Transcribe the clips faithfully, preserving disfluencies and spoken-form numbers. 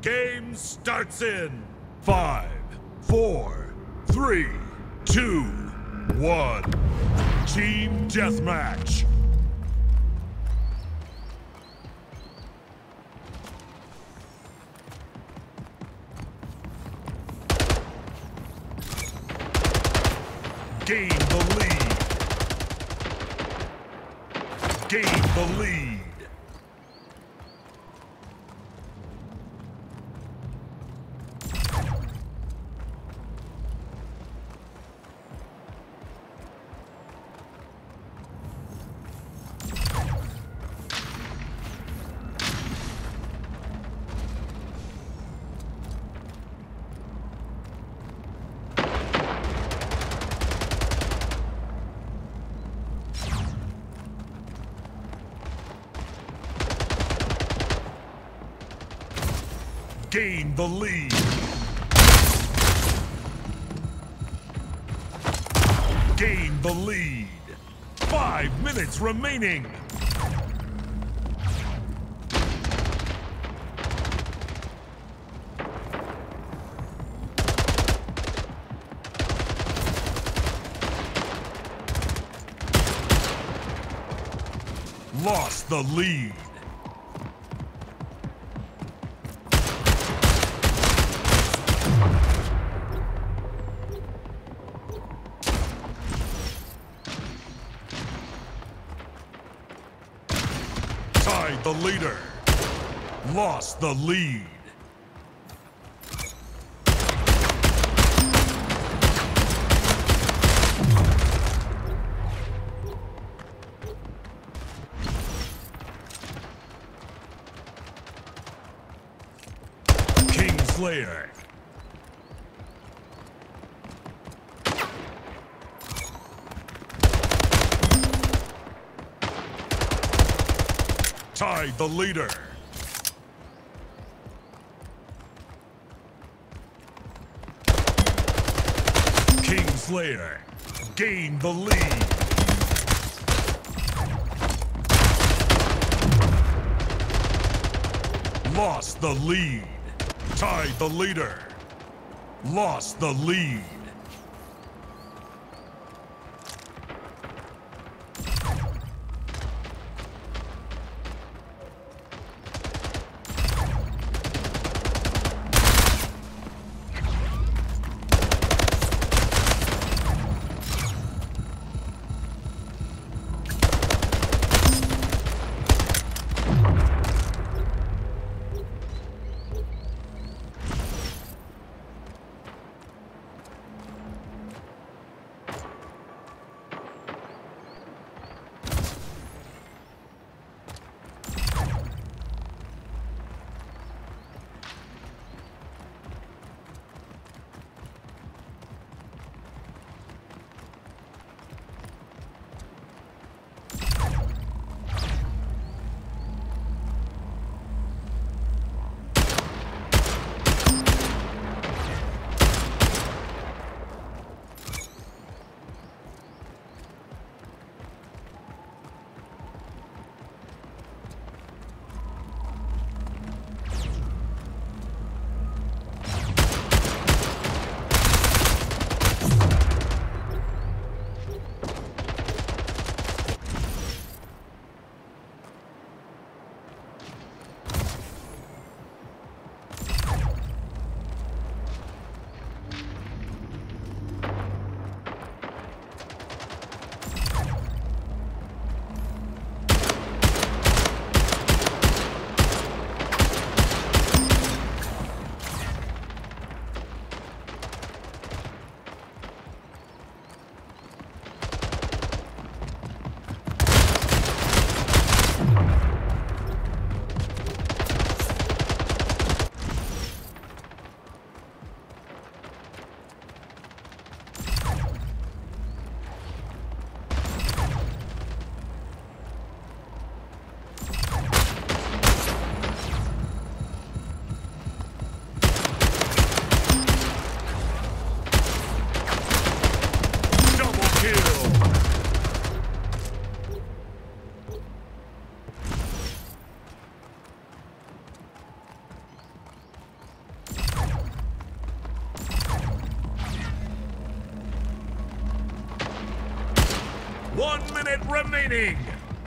Game starts in five, four, three, two, one. Team Deathmatch. Gain the lead. Gain the lead. Gain the lead. Gain the lead. Five minutes remaining. Lost the lead. Tied the leader. Lost the lead. Slayer. Tied the leader. King Slayer. Gained the lead. Lost the lead. Tied the leader. Lost the lead. One minute remaining.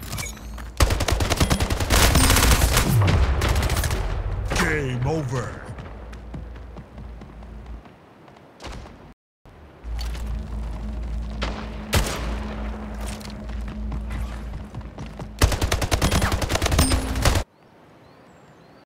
Game over.